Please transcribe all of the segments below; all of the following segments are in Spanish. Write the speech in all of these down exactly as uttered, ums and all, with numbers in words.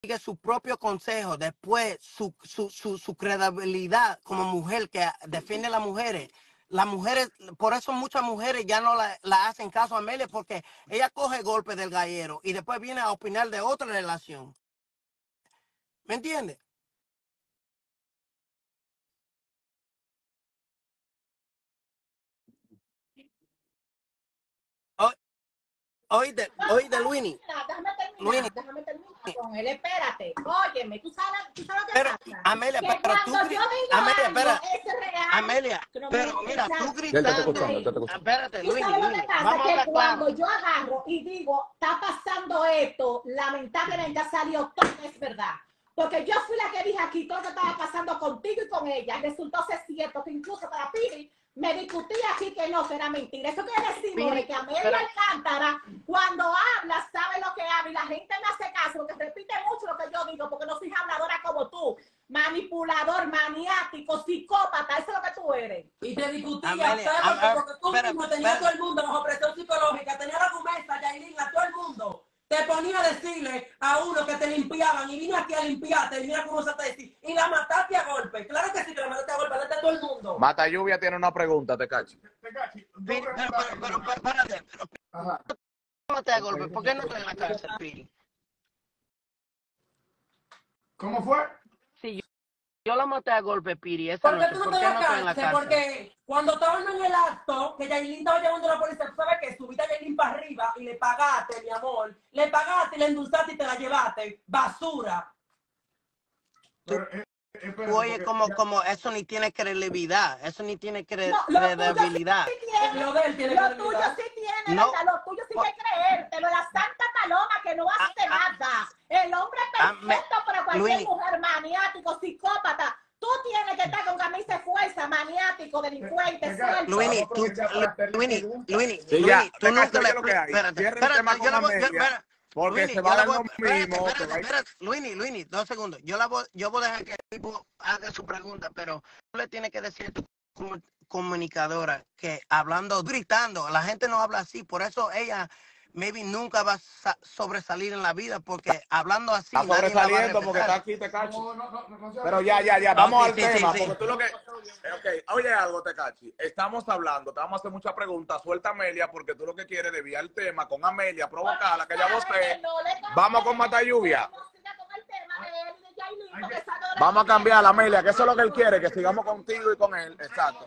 sigue su propio consejo, después su, su, su, su credibilidad como mujer que defiende a las mujeres. Las mujeres, por eso muchas mujeres ya no la, la hacen caso a Amelia, porque ella coge golpes del gallero y después viene a opinar de otra relación. ¿Me entiendes? Oíste, No, oíste, déjame Luini. terminar, déjame terminar, Luini. déjame terminar con él. Espérate, óyeme, tú sabes, tú sabes qué Pero, pasa. Amelia, Que pero tú cuando yo gritas. digo Amelia, algo, espera. es real. Amelia, Que no me pero dejes mira, pensar. tú Ya él te está gritando. escuchando, él te está escuchando. Espérate, Tú Luini, sabes lo Luini. que pasa, Vamos a que hablar cuando claro. yo agarro y digo, está pasando esto, lamentablemente ha salido todo, es verdad. Porque yo fui la que dije aquí todo lo que estaba pasando contigo y con ella. Y resultó ser cierto que incluso para Piri me discutí aquí que no, que era mentira. Eso quiere decir, More, que Amelia pero- Alcántara, cuando habla, sabe lo que habla y la gente me hace caso, porque repite mucho lo que yo digo, porque no soy habladora como tú. Manipulador, maniático, psicópata, eso es lo que tú eres. Y te discutía, Amelia, ¿sabes? am- Porque tú espera, mismo tenías espera. todo el mundo bajo presión psicológica, tenías la argumenta, Yailin, a todo el mundo. Te ponía a decirle a uno que te limpiaban y vino aquí a limpiarte y mira cómo se te decía. Y la mataste a golpe. Claro que sí, que la mataste a golpe, delante de todo el mundo. Mata Lluvia tiene una pregunta, Tecachi. Tecachi, dos Piri, pero, preguntas. pero, pero, pero, espérate. Pero, Ajá. ¿cómo te da golpe? ¿Por qué no estoy en la cárcel, Piri? ¿Cómo fue? Sí, yo, yo la maté a golpe, Piri, esa ¿Por qué noche. tú no ¿Por te qué no estoy en la cárcel? cárcel? Porque cuando estaban en el acto, que Yailin estaba llevando a la policía, tú sabes que subiste a Yailin para arriba y le pagaste, mi amor. Le pagaste, le endulzaste y te la llevaste. Basura. Pero, eh, espérate, Tú oyes porque como, ya- como eso ni tiene credibilidad, eso ni tiene cre- No, lo tuyo credibilidad. sí tiene, Lo de él tiene lo credibilidad. tuyo sí tiene, No. ¿verdad? Lo tuyo sí que creértelo, la Santa Paloma que no hace Ah, ah. nada. El hombre Ah, me- perfecto para cualquier Luis. mujer, maniático, psicópata. Tú tienes que estar con camisa de fuerza, maniático, delincuente, Tecachi, suelto. Luini, vamos a tú, aprovechar para hacerle Luini, preguntas. Luini, Sí, Luini, ya, tú Tecachi, nunca le oye lo que hay. Espérate, Cierra el espérate, tema yo con la voy, yo, Amelia, espérate, porque Luini, se yo va a la dar voy, lo espérate, mismo. espérate, que va a- espérate, Luini, Luini, dos segundos. Yo la voy, yo voy a dejar que el tipo haga su pregunta, pero tú le tienes que decir a tu comu- comunicadora que hablando, gritando, la gente no habla así, por eso ella maybe nunca va a sa- sobresalir en la vida, porque hablando así Está nadie la va a sobresaliendo porque está respetar. aquí, Tecachi. No, no, no, no se Pero hable. ya, ya, ya, Oh, vamos sí, al sí, sí, tema, sí. porque tú lo que... Ok, oye algo, Tecachi, estamos hablando, te vamos a hacer muchas preguntas, suelta a Amelia, porque tú lo que quieres es desviar el tema con Amelia, provocarla, que ella voce. Vamos con Mata Lluvia. Vamos a cambiar, Amelia, que eso es lo que él quiere, que sigamos contigo y con él, exacto.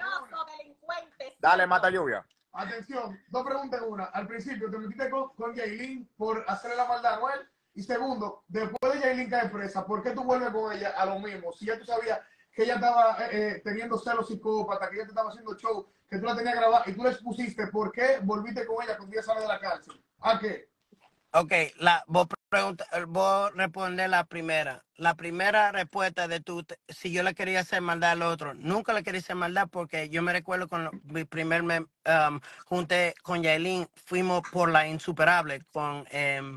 Dale, Mata Lluvia. Atención, dos preguntas en una. Al principio, te metiste con, con Yailin por hacerle la maldad a Noel. Y segundo, después de Yailin caer presa, ¿por qué tú vuelves con ella a lo mismo? Si ya tú sabías que ella estaba eh, eh, teniendo celos psicópatas, que ella te estaba haciendo show, que tú la tenías grabada y tú la expusiste, ¿por qué volviste con ella cuando ella sale de la cárcel? ¿A qué? Ok, la, vos, pregunta, vos responder la primera. La primera respuesta de tú, si yo le quería hacer maldad al otro, nunca le quería hacer maldad porque yo me recuerdo con mi primer me, um, junte con Yailin, fuimos por la insuperable con um,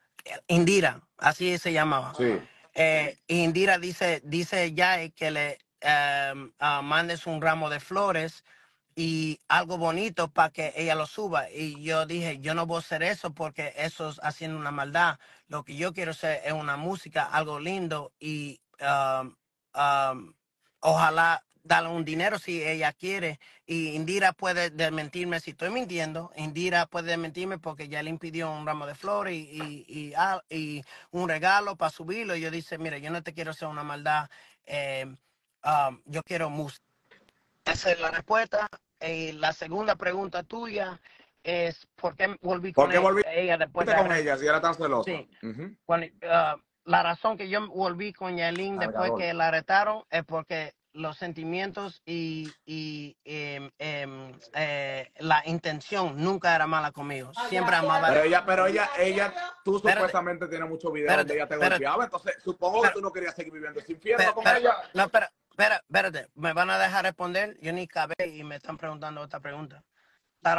Indira, así se llamaba. Sí. Eh, Indira dice, dice ya que le um, uh, mandes un ramo de flores y algo bonito para que ella lo suba. Y yo dije, yo no voy a hacer eso porque eso es haciendo una maldad. Lo que yo quiero hacer es una música, algo lindo y um, um, ojalá darle un dinero si ella quiere. Y Indira puede desmentirme si estoy mintiendo. Indira puede desmentirme porque ya le impidió un ramo de flores y, y, y, ah, y un regalo para subirlo. Y yo dice, mira, yo no te quiero hacer una maldad. Eh, um, yo quiero música. Esa es la respuesta. Y la segunda pregunta tuya es ¿por qué volví ¿Por con qué ella, volviste ella después de con arre- ella si era tan celosa? Sí. Ujú. Cuando, uh, la razón que yo volví con Yailin después Cargador. que la arrestaron es porque los sentimientos y, y em, em, eh, la intención nunca era mala conmigo. Siempre amaba. Pero ella, pero ella, ella, tú Espérate. supuestamente tienes muchos videos Espérate, donde ella te espérate. golpeaba, entonces supongo que Espérate. tú no querías seguir viviendo ese infierno Espera, con espera, ella. no, espera, espera, espérate. Me van a dejar responder. Yo ni cabé y me están preguntando otra pregunta. La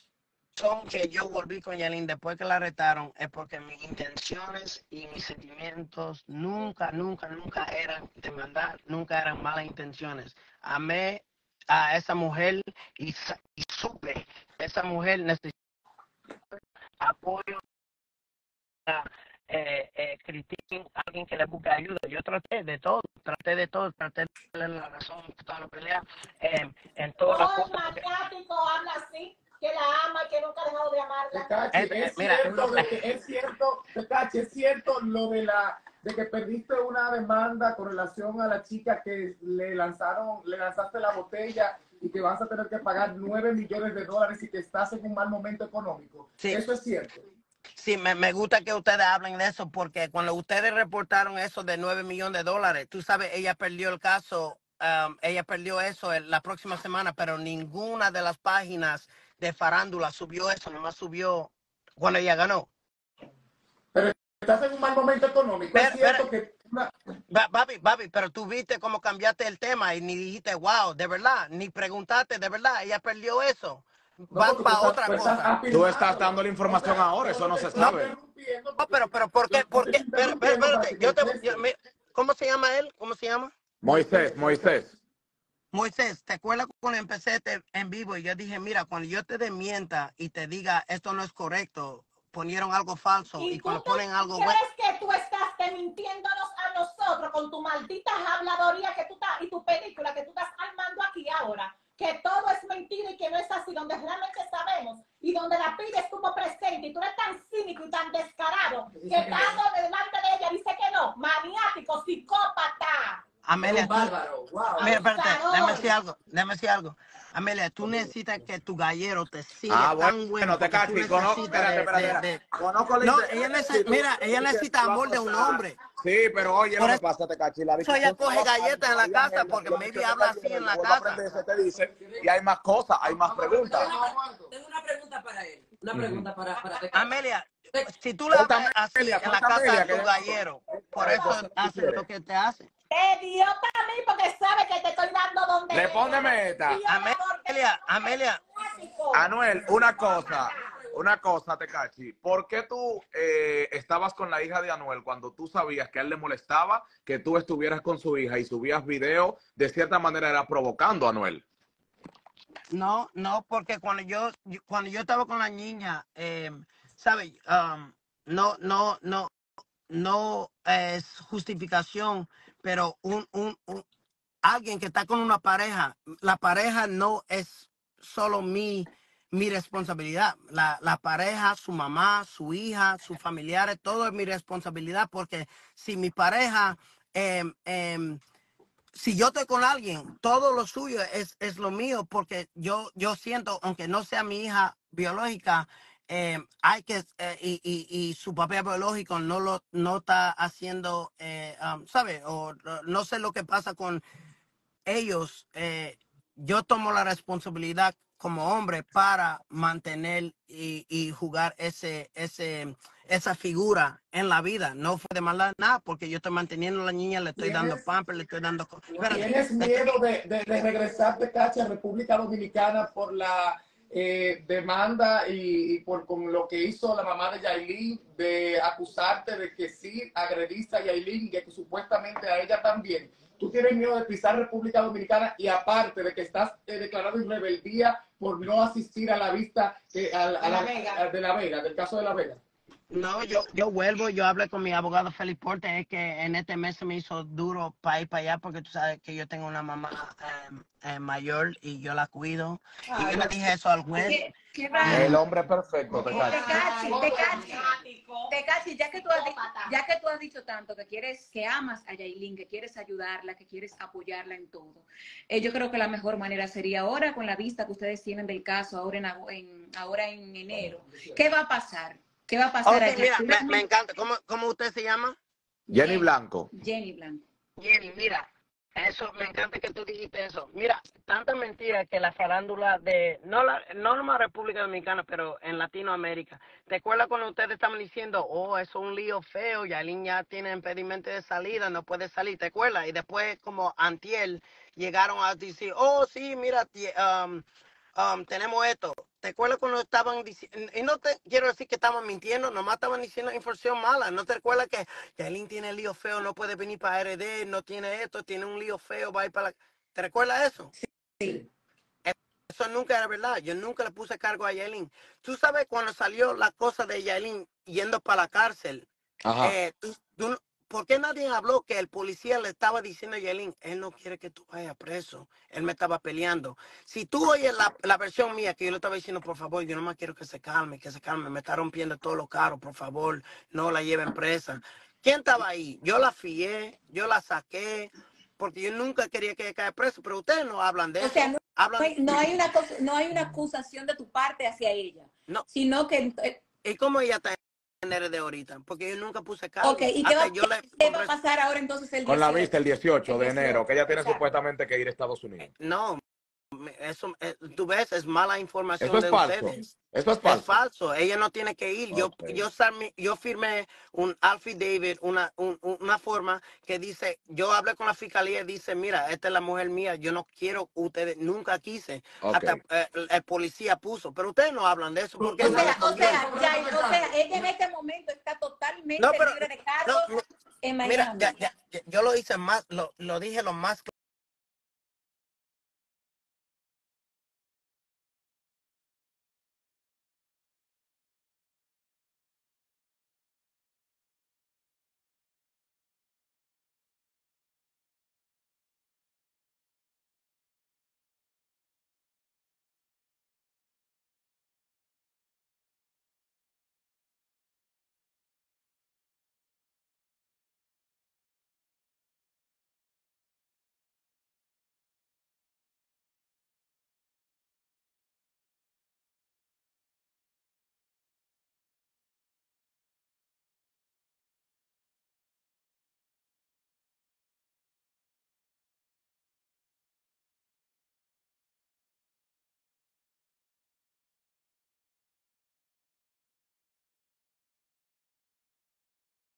razón que yo volví con Yailin después que la arrestaron es porque mis intenciones y mis sentimientos nunca, nunca, nunca eran de maldad, nunca eran malas intenciones. Amé a esa mujer y, sa- y supe que esa mujer necesitaba apoyo. eh, eh, Cristín, alguien que le busque ayuda. Yo traté de todo, traté de todo, traté de darle la razón en toda la pelea, eh, en todas las Oh, el cosas. Porque, maniático habla así, que la ama y que nunca ha dejado de amarla. Tecachi, eh, eh, es mira, cierto de eh, que es cierto, Tecachi, es cierto lo de la de que perdiste una demanda con relación a la chica que le lanzaron, le lanzaste la botella y que vas a tener que pagar nueve millones de dólares y que estás en un mal momento económico. sí. Eso es cierto. Sí, me, me gusta que ustedes hablen de eso porque cuando ustedes reportaron eso de nueve millones de dólares, tú sabes, ella perdió el caso, um, ella perdió eso el- la próxima semana, pero ninguna de las páginas de farándula subió eso, nomás subió cuando ella ganó. Pero estás en un mal momento económico. Pero, es cierto que... Una... Ba- Babi, Babi, pero tú viste cómo cambiaste el tema y ni dijiste, wow, de verdad, ni preguntaste, de verdad, ella perdió eso. No, Vas porque para estás, otra pues cosa. estás Tú estás dando la información o sea, ahora, eso no se te estoy sabe. interrumpiendo No, porque pero, si- pero, ¿por qué? yo ¿Por te qué? estoy Pero, pero, interrumpiendo para espérate, que yo te, conteste. yo- me- ¿cómo se llama él? ¿Cómo se llama? Moisés, Moisés. Moisés, ¿te acuerdas cuando empecé este- en vivo y yo dije, mira, cuando yo te desmienta y te diga esto no es correcto, ponieron algo falso y, ¿Y tú cuando te ponen algo bueno? crees que tú estás te mintiéndonos a nosotros con tu maldita habladoría que tú estás y tu película que tú estás armando aquí ahora? Que todo es mentira y que no es así, donde realmente sabemos y donde la pide estuvo presente y tú eres tan cínico y tan descarado que estando delante de ella dice que no, maniático, psicópata. Amelia, un tú, bárbaro, wow. mira, espérate, Abusador. déjame decir algo, déjame decir algo. Amelia, tú necesitas que tu gallero te siga Ah, tan bueno, bueno te porque tú cachi, conozco, necesitas espérate, de, espérate, de, espérate. de- Conozco la No, inte- ella sí, necesita, tú- mira, ella tú necesita quieres amor de un acosar. hombre. Sí, pero oye Por lo que eso pasa, te cachi, la ella discusión coge se va galletas en la ahí casa Amelia, porque lo maybe mencionó habla ayer, así en y la vuelvo a casa. aprender, se te dice, y hay más cosas, hay más preguntas. Tengo una pregunta para él. Una pregunta para, para Tecachi. Amelia, si tú la Suelta ves así Amelia, en la suelta casa Amelia, de que tu ya- gallero, por Eh, eso pues, ¿qué hace quieres? lo que te hace. Te dio para mí porque sabe que te estoy dando donde Respóndeme esta. Amelia, Amelia, Anuel, una cosa, una cosa, Tecachi. ¿Por qué tú eh, estabas con la hija de Anuel cuando tú sabías que a él le molestaba que tú estuvieras con su hija y subías video? De cierta manera era provocando a Anuel. no, no, porque cuando yo, yo- cuando yo estaba con la niña, eh, ¿sabes? Um, no, no, no, no es justificación, pero un, un, un- alguien que está con una pareja, la pareja no es solo mi, mi responsabilidad. La, la pareja, su mamá, su hija, sus familiares, todo es mi responsabilidad porque si mi pareja, em, em, si yo estoy con alguien, todo lo suyo es, es lo mío porque yo, yo siento, aunque no sea mi hija biológica, eh, hay que, eh, y, y, y su papá biológico no lo no está haciendo, eh, um, ¿sabe? O no no sé lo que pasa con ellos. Eh, yo tomo la responsabilidad como hombre para mantener y, y jugar ese, ese, esa figura en la vida. No fue de maldad nada, porque yo estoy manteniendo a la niña, le estoy dando ¿Tienes, pamper, le estoy dando... co- Espérate, ¿tienes le estoy- miedo de, de, de regresar, Tecachi, a República Dominicana por la eh, demanda y, y por con lo que hizo la mamá de Yailin, de acusarte de que sí agrediste a Yailin y que supuestamente a ella también? ¿Tú tienes miedo de pisar República Dominicana y aparte de que estás eh, declarado en rebeldía por no asisir a la vista eh, a, a De la, La Vega. a- de La Vega, del caso de La Vega? No, yo, yo vuelvo, yo hablé con mi abogado Félix Porte, es que en este mes se me hizo duro para ir para allá porque tú sabes que yo tengo una mamá eh, eh, mayor y yo la cuido. Y yo le dije eso al juez. ¿Qué, qué Y- va? El hombre perfecto, Tecachi. Tecachi, Tecachi, Maniático. Tecachi, ya que tú has, di- Psicópata. ya que tú has dicho tanto que quieres, que amas a Yailin, que quieres ayudarla, que quieres apoyarla en todo, eh, yo creo que la mejor manera sería ahora con la vista que ustedes tienen del caso, ahora en, ago- en- ahora en enero. ¿Qué va a pasar? ¿Qué va a pasar Ok, allá? mira, me, me encanta. ¿Cómo, ¿Cómo usted se llama? Jenny Blanco. Jenny Blanco. Jenny, mira, eso, me encanta que tú dijiste eso. Mira, tanta mentira que la farándula de, no la, no nomás República Dominicana, pero en Latinoamérica. ¿Te acuerdas cuando ustedes estaban diciendo, oh, eso es un lío feo, Yailin ya tiene impedimento de salida, no puede salir? ¿Te acuerdas? Y después, como antier, llegaron a decir, oh, sí, mira, tie- um, um, tenemos esto. ¿Te acuerdas cuando estaban diciendo, y no te quiero decir que estaban mintiendo, nomás estaban diciendo información mala? ¿No te acuerdas que Yailin tiene lío feo, no puede venir para R D, no tiene esto, tiene un lío feo, va a ir para la... ¿Te recuerdas eso? Sí. Eso nunca era verdad. Yo nunca le puse cargo a Yailin. Tú sabes cuando salió la cosa de Yailin yendo para la cárcel, Ajá. Eh, tú- tú- ¿por qué nadie habló que el policía le estaba diciendo a Yailin, él no quiere que tú vayas preso? Él me estaba peleando. Si tú oyes la, la versión mía, que yo le estaba diciendo, por favor, yo no más quiero que se calme, que se calme, me está rompiendo todos los carros, por favor, no la lleven presa. ¿Quién estaba ahí? Yo la fié, yo la saqué, porque yo nunca quería que ella caiga preso, pero ustedes no hablan de O eso. sea, no Hablan, hay, no hay una cosa, no hay una acusación de tu parte hacia ella, no. sino que eh, ¿Y cómo ella está en R D ahorita? Porque yo nunca puse cargo. ok, ¿y qué Hasta va, yo le qué va compré- a pasar ahora entonces el Con la dieciocho? vista el dieciocho de El enero, dieciocho, que ella tiene exacto. supuestamente que ir a Estados Unidos. No, me- eso, eh, tú ves, es mala información Eso es de falso. ustedes. Eso es Es falso. falso, ella no tiene que ir. Yo, Ok. yo, sarmi- yo firmé un affidavit, una, un- una forma que dice, yo hablé con la fiscalía y dice, mira, esta es la mujer mía, yo no quiero, ustedes nunca quise. Ok. Hasta eh, el, el policía puso, pero ustedes no hablan de eso porque O no sea, le o conviene. sea, ya, o sea, ella en este momento está totalmente No, pero- libre de No, cargos no, en mira, Miami. ya, ya, ya, yo lo hice más, lo, lo dije lo más